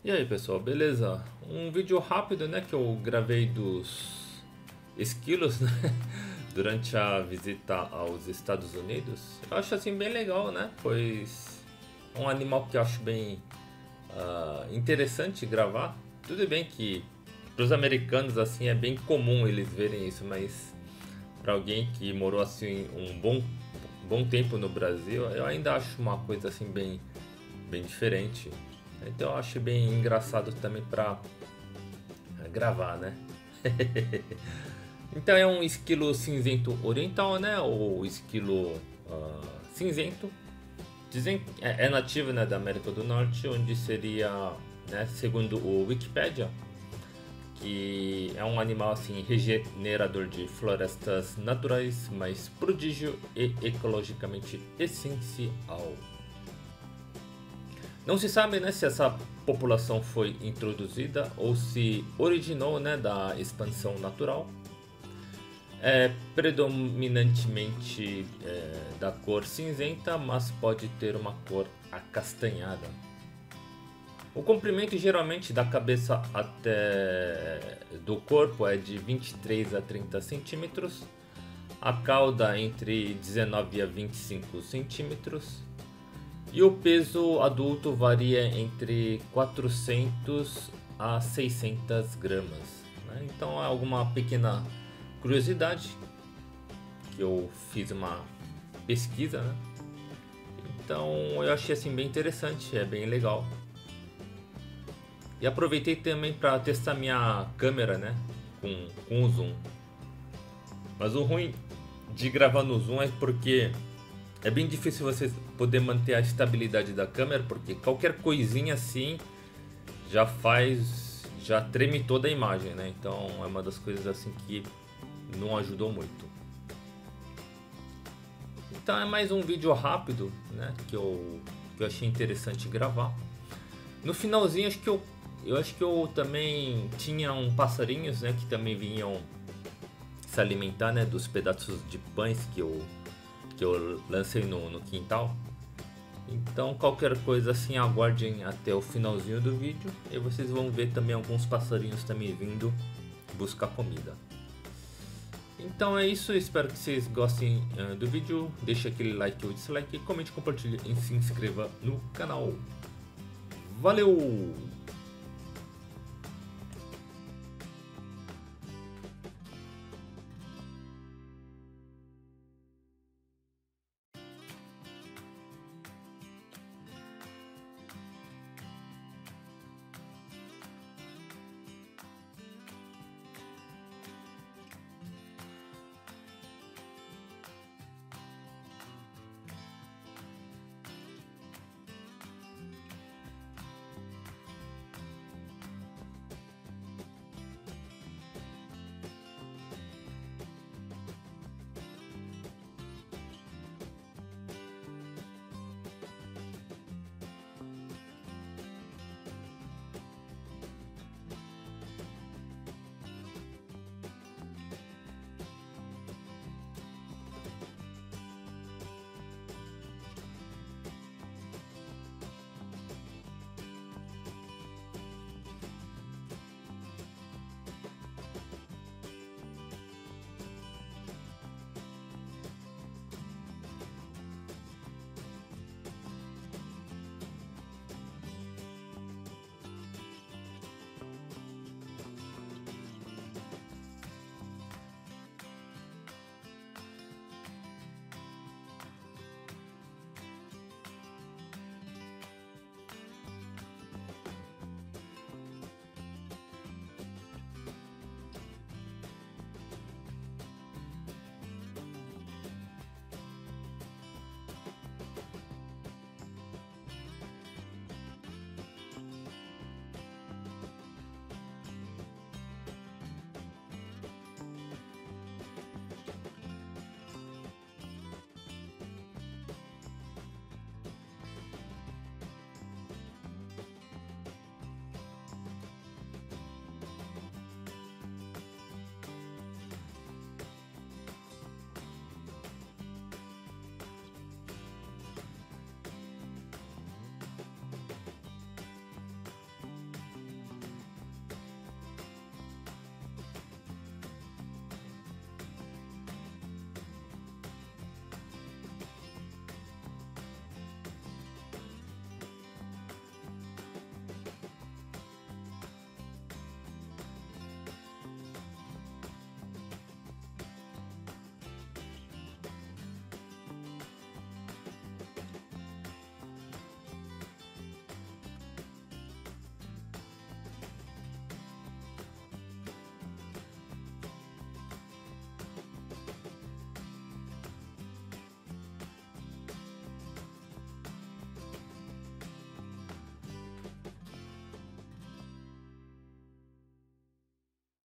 E aí pessoal, beleza? Um vídeo rápido, né, que eu gravei dos esquilos, né, durante a visita aos Estados Unidos. Eu acho assim bem legal, né, pois é um animal que eu acho bem interessante gravar. Tudo bem que para os americanos assim é bem comum eles verem isso, mas para alguém que morou assim um bom tempo no Brasil, eu ainda acho uma coisa assim bem diferente. Então eu acho bem engraçado também para gravar, né? Então é um esquilo cinzento oriental, né? Ou esquilo cinzento. Dizem que é nativo, né, da América do Norte, onde seria, né, segundo o Wikipedia, que é um animal assim regenerador de florestas naturais, mas prodígio e ecologicamente essencial. Não se sabe, né, se essa população foi introduzida ou se originou, né, da expansão natural. É predominantemente da cor cinzenta, mas pode ter uma cor acastanhada. O comprimento geralmente da cabeça até do corpo é de 23 a 30 centímetros, a cauda entre 19 a 25 centímetros e o peso adulto varia entre 400 a 600 gramas. Né? Então é alguma pequena curiosidade que eu fiz uma pesquisa, né? Então eu achei assim bem interessante, é bem legal. E aproveitei também para testar minha câmera, né, com o zoom. Mas o ruim de gravar no zoom é porque é bem difícil você poder manter a estabilidade da câmera, porque qualquer coisinha assim já treme toda a imagem, né? Então é uma das coisas assim que não ajudou muito. Então é mais um vídeo rápido, né, que eu achei interessante gravar. No finalzinho eu acho que eu também tinha passarinhos, né, que também vinham se alimentar, né, dos pedaços de pães que eu lancei no quintal. Então qualquer coisa assim, aguardem até o finalzinho do vídeo e vocês vão ver também alguns passarinhos também vindo buscar comida. Então é isso, espero que vocês gostem do vídeo, deixe aquele like ou dislike, comente, compartilhe e se inscreva no canal. Valeu!